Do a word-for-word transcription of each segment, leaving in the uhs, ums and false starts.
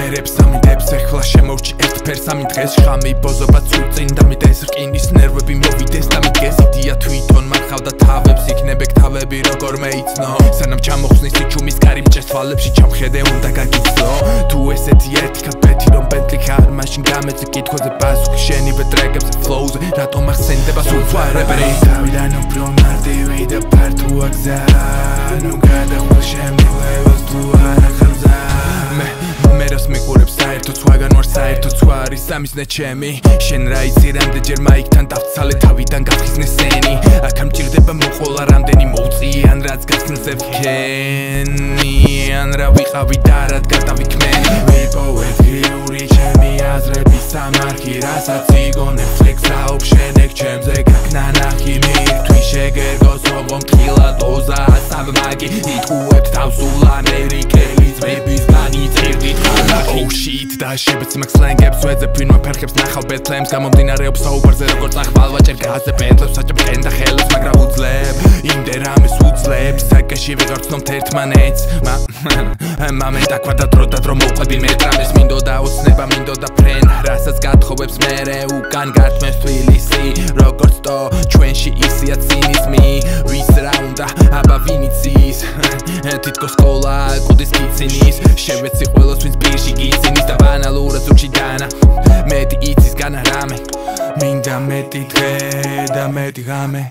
ვერებს ამიდებს ეხლა შემოვჭი ერთ ფერს ამი დღეს შხამი ბოზობა წუწინ და მიტეს რკინის ნერვები მოვიდეს და მიგეს იდეა თვითონ მარხავდა თავებს იქნებեք თავები როგორმე იცნო სანამ ჩამოხსნის იჩუმის კარიბჭეს თვალებში ჩამხედე უნდა გაგიცნო თუ ესეთი ერთი კაბეთი რომ პენტლი ხარ მაშინ გამეწი კითხვაზე პასუხი შენივე ტრეკებზე ფლოუზე რატომ ახსენდება სულ სხვა რეპერი თავიდან უფრო მარტივი და ფართოა გზა ნუ გადახვიდე შემდილებას თუ არა ხარზა მე მე რას მიყურებს საერთოდ სხვაგან ვარ საერთოდ სხვა არის სამიზნე ჩემი შენ რა იცი რამდენჯერ მაიკთან დავცალე თავიდან გავხიზნე სენი აქ არ მჭირდება მოყოლა რამდენი მოვწიე ან რაც გახსნზე ვქენი ან რა ვიყავი და რად გადავიქმენი ვიპოვეთ ღიური ჩემი აზრების სამარხი რასაც იგონებ ფლექსაობ შენեք ჩემზე გაქნანახი მირთვი შეგერგოს ობომ ტყილა დოზა სამმაგი იტყუებთ თავსულანერი კელი ძმების განიწერდით Oh shit და შებეც მაგ სლენგებს ვეძებ ვინმე ფერხებს ნახავ ბეთლემს გამომდინარეობს საუბარზე როგორც ახვალვაჭერ გაზე პენტლებს საჭებენ და ხელებს მაგრამ უძლებ იმდე რამეს უძლებს საკეში ვიღარ ცნობთ ერთმანეთს მამენ დაკვადა დრო და დრო მოვყვები მეტრამეს მინდოდა ოცნება მინდოდა ფრენა რასაც გათხოვებს მერე უკან გართმევს თბილისი როგორც თო ჩვენში ისია ცინიზმი ვის რა უნდა აბა ვინ იცის თითქოს სკოლა კუდის კიცინის შევეცი ყველას ვინც პირში გიცინის და ბანალურად ზურგში დანა მეტი იცის განა რამე მინდა მეტი დღე და მეტი ღამე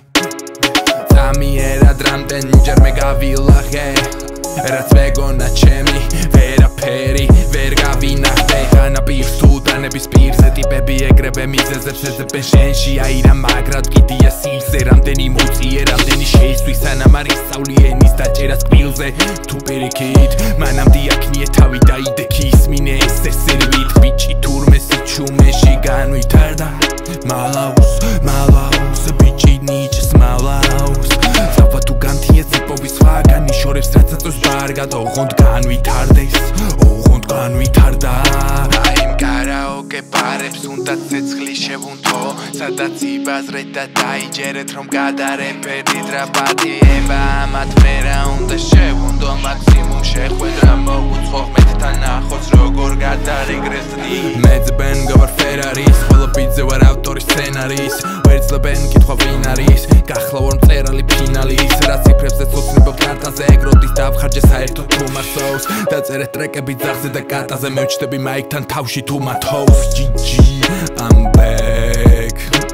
წამიერად რამდენჯერ მე გავილახე რაც მეგონა ჩემი ვერაფერი ვერ გავინახე განაპირს თუ დანების პირზე ტიპები ეგრევე მიზეზებს ეძებენ შენში აირა მაგრად კიდია სილზე რამდენი მოწიე რამდენი შეისვის სანამ არ ისწავლი ენის დაჭერას კბილზე თუ პირიქით მანამდე აქნიე თავი დაიდექი ისმინე ესე სერვით ბიჭი თურმე სიჩუმეში განვითარდა მალაუს მალაუს ბიჭი ნიჭს მალაუს სავა თუ განთია ციპოვის სხვაგანი შორებს რაც აწევს ბარგად ოღონდ განვითარდეს ოღონდ განვითარდა აიმ კარაოკე ბარებს უნდა ცეცხლი შევუნთო სადაც იბაზრეთ და დაიჯერეთ რომ გადარეფერდით რა პატიება ამათ მე რა უნდა შევუნდო მაქსიმუმ შეხვედრა მოუწყო მეტთან ნახოს როგორ გადარეგრესდი მეძბენ გავარ ფერარის ყველა ბიძე ვარ ავტორის სცენარის ვერცლებენ კითხვა ვინ არის გახლა ვარ მწერალი ფინალის რა ციფრებზე ცოცნებობ კარტაზე ეგროდის დავხარჯე საერთოდ თუ მასოუს დაწერეთ ტრეკები ძაღზე და კატაზე მევჩდები მაიკთან თავში თუ მათოუს ჯი ჯი I'm back